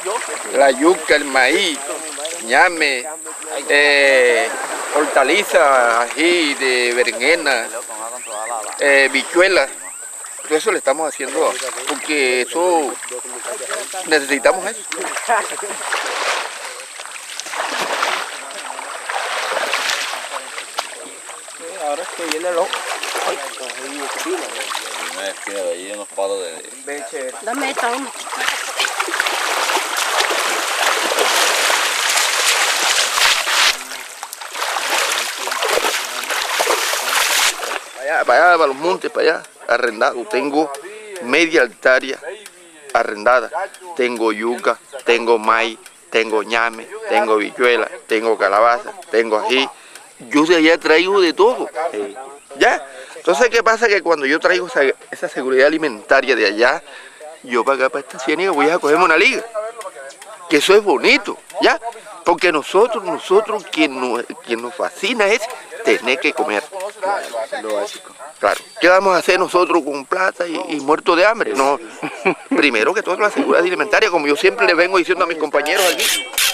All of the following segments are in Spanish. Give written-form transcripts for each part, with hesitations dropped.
la yuca, el maíz, ñame, hortaliza, ají de berenjena, bichuela. Todo eso le estamos haciendo porque eso necesitamos eso. Ahora es que viene loco. Una esquina de allí, unos palos de... Dame esta uno. Para los montes, para allá, arrendado. Tengo media hectárea arrendada. Tengo yuca, tengo maíz, tengo ñame, tengo bichuela, tengo calabaza, tengo ají. Yo de allá traigo de todo. ¿Ya? Entonces, ¿qué pasa? Que cuando yo traigo esa seguridad alimentaria de allá, yo para acá, para esta ciénaga, voy a cogerme una liga. Que eso es bonito, ¿ya? Porque nosotros, quien nos fascina es tener que comer. Lo básico. Claro. ¿Qué vamos a hacer nosotros con plata y muertos de hambre? No. Primero que todo la seguridad alimentaria, como yo siempre le vengo diciendo a mis compañeros aquí.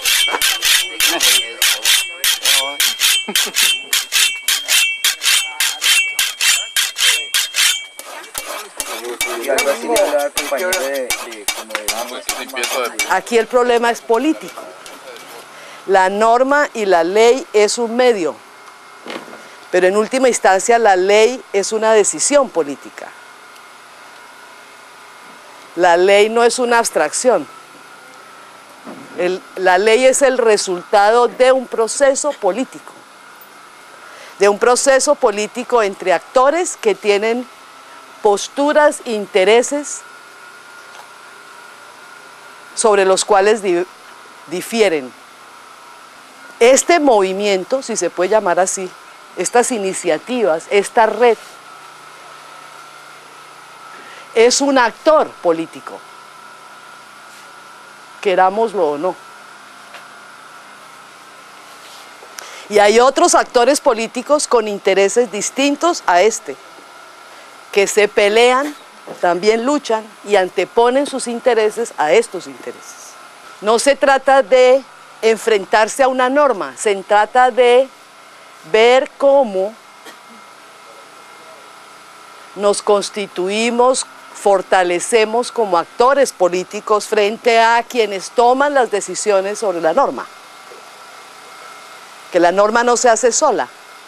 Aquí el problema es político. La norma y la ley es un medio, pero en última instancia la ley es una decisión política. La ley no es una abstracción. La ley es el resultado de un proceso político. De un proceso político entre actores que tienen posturas, intereses sobre los cuales difieren. Este movimiento, si se puede llamar así, estas iniciativas, esta red, es un actor político, querámoslo o no. Y hay otros actores políticos con intereses distintos a este, que se pelean, también luchan y anteponen sus intereses a estos intereses. No se trata de enfrentarse a una norma, se trata de ver cómo nos constituimos, fortalecemos como actores políticos frente a quienes toman las decisiones sobre la norma. Que la norma no se hace sola.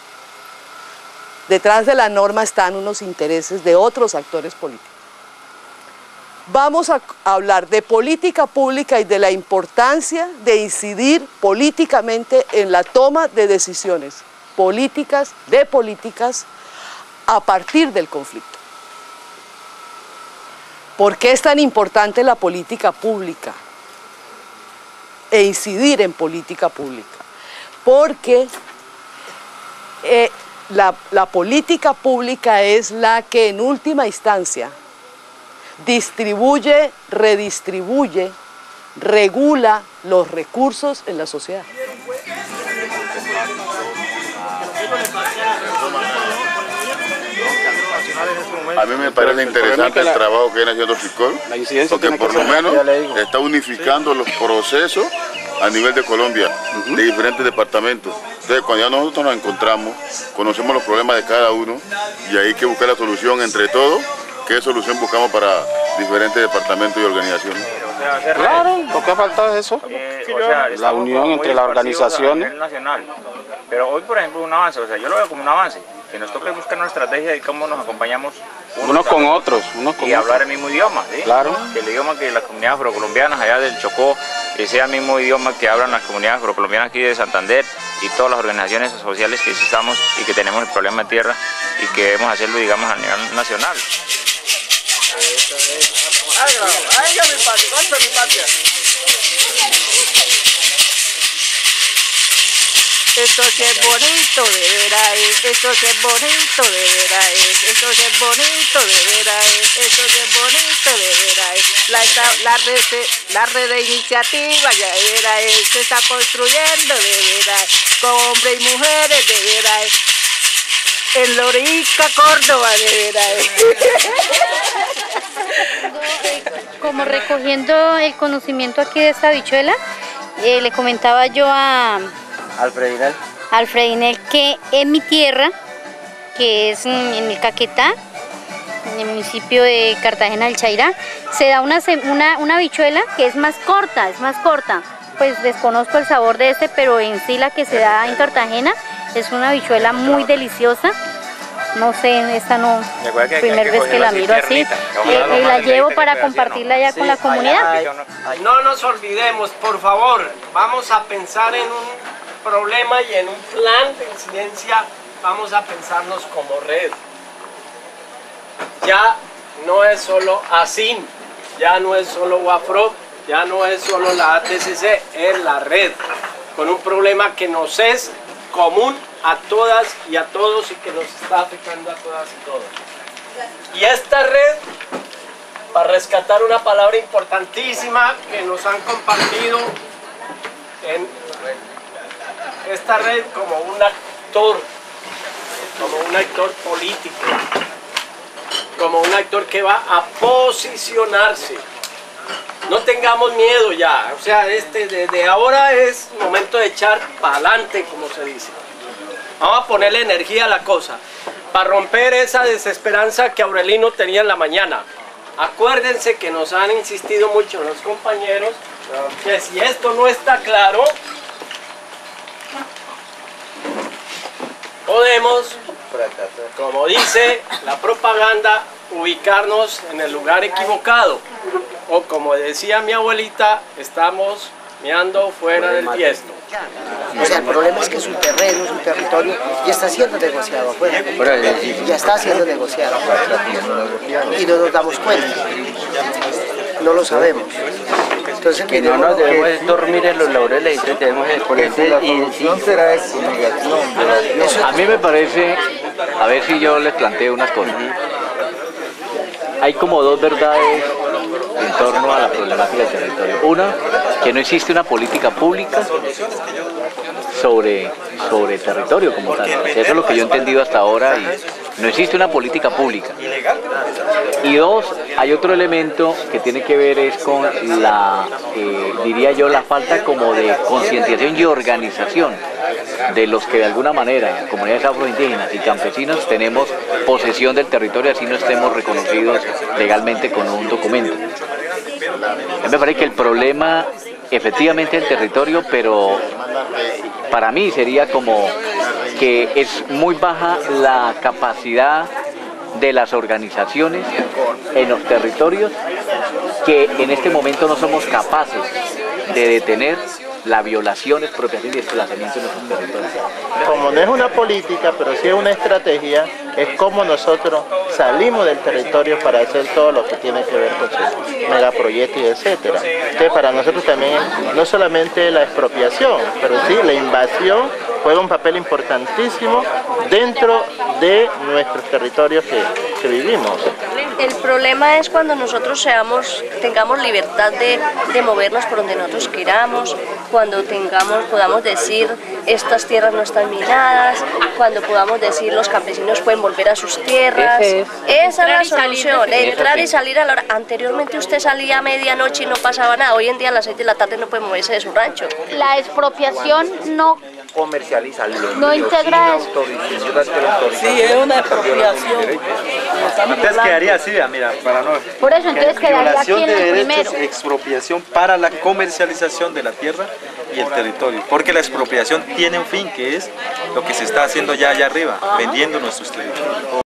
Detrás de la norma están unos intereses de otros actores políticos. Vamos a hablar de política pública y de la importancia de incidir políticamente en la toma de decisiones políticas, de políticas, a partir del conflicto. ¿Por qué es tan importante la política pública e incidir en política pública? Porque la política pública es la que en última instancia distribuye, redistribuye, regula los recursos en la sociedad. A mí me parece interesante el trabajo que viene haciendo FICOL, porque por lo menos está unificando los procesos a nivel de Colombia, de diferentes departamentos. Entonces, cuando ya nosotros nos encontramos, conocemos los problemas de cada uno y hay que buscar la solución entre todos. ¿Qué solución buscamos para diferentes departamentos y organizaciones? Claro, lo que ha faltado es eso, la unión entre las organizaciones. A nivel nacional. Pero hoy, por ejemplo, un avance, o sea, yo lo veo como un avance, que nos toca buscar una estrategia de cómo nos acompañamos unos con otros, y hablar el mismo idioma, ¿sí? Claro. Que el idioma que las comunidades afrocolombianas allá del Chocó, que sea el mismo idioma que hablan las comunidades afrocolombianas aquí de Santander y todas las organizaciones sociales que estamos y que tenemos el problema de tierra y que debemos hacerlo, digamos, a nivel nacional. Esto sí es bonito de ver ahí, esto sí es bonito de ver ahí, esto sí es bonito de ver ahí, esto sí es bonito de ver ahí. La red de iniciativa ya ver ahí, se está construyendo de ver ahí, con hombres y mujeres de ver ahí. En Lorica, Córdoba de ver ahí. como recogiendo el conocimiento aquí de esta habichuela, le comentaba yo a Alfredinel que en mi tierra, que es en el Caquetá, en el municipio de Cartagena del Chairá, se da una habichuela que es más corta, Pues desconozco el sabor de pero en sí la que se da en Cartagena es una habichuela muy deliciosa. No sé, esta no, primera vez que la miro así, y la llevo para compartirla ya con la comunidad. No nos olvidemos, por favor, vamos a pensar en un problema y en un plan de incidencia, vamos a pensarnos como red. Ya no es solo ASIN, ya no es solo UAFROP, ya no es solo la ATCC, es la red, con un problema que nos es común a todas y a todos y que nos está afectando a todas y todos. Y esta red, para rescatar una palabra importantísima que nos han compartido en esta red como un actor político, como un actor que va a posicionarse. No tengamos miedo ya, o sea, desde ahora es momento de echar para adelante, como se dice. Vamos a ponerle energía a la cosa, para romper esa desesperanza que Aurelino tenía en la mañana. Acuérdense que nos han insistido mucho los compañeros, que si esto no está claro, podemos, como dice la propaganda, ubicarnos en el lugar equivocado. O como decía mi abuelita, estamos meando fuera del tiesto. O sea, el problema es que es un terreno, es un territorio y está siendo negociado afuera. Ya está siendo negociado. Y no nos damos cuenta. No lo sabemos. Entonces, que no nos debemos dormir en los laureles, debemos exponer. A mí me parece, a ver si yo les planteo unas cosas. Hay como dos verdades en torno a la problemática del territorio. Una, que no existe una política pública sobre el territorio como tal. Eso es lo que yo he entendido hasta ahora y no existe una política pública. Y dos, hay otro elemento que tiene que ver es con la, diría yo, la falta como de concientización y organización de los que de alguna manera, comunidades afroindígenas y campesinos, tenemos posesión del territorio, así no estemos reconocidos legalmente con un documento. A mí me parece que el problema efectivamente es el territorio, pero para mí sería como que es muy baja la capacidad de las organizaciones en los territorios, que en este momento no somos capaces de detener la violación, expropiación y desplazamiento en nuestros territorios. Como no es una política, pero sí es una estrategia, es como nosotros salimos del territorio para hacer todo lo que tiene que ver con sus megaproyectos y etcétera. Entonces para nosotros también no solamente la expropiación, pero sí la invasión juega un papel importantísimo dentro de nuestros territorios que vivimos. El problema es cuando nosotros tengamos libertad de movernos por donde nosotros queramos, cuando podamos decir estas tierras no están minadas, cuando podamos decir los campesinos pueden volver a sus tierras. Esa es la solución, entrar y salir a la hora. Anteriormente usted salía a medianoche y no pasaba nada, hoy en día a las 6 de la tarde no puede moverse de su rancho. La expropiación no comercializa, no integra eso. Sí, es una expropiación. Entonces quedaría así, mira, para no... Por eso entonces quedaría aquí en el primero. Expropiación para la comercialización de la tierra y el territorio, porque la expropiación tiene un fin, que es lo que se está haciendo ya allá arriba, vendiendo nuestros territorios.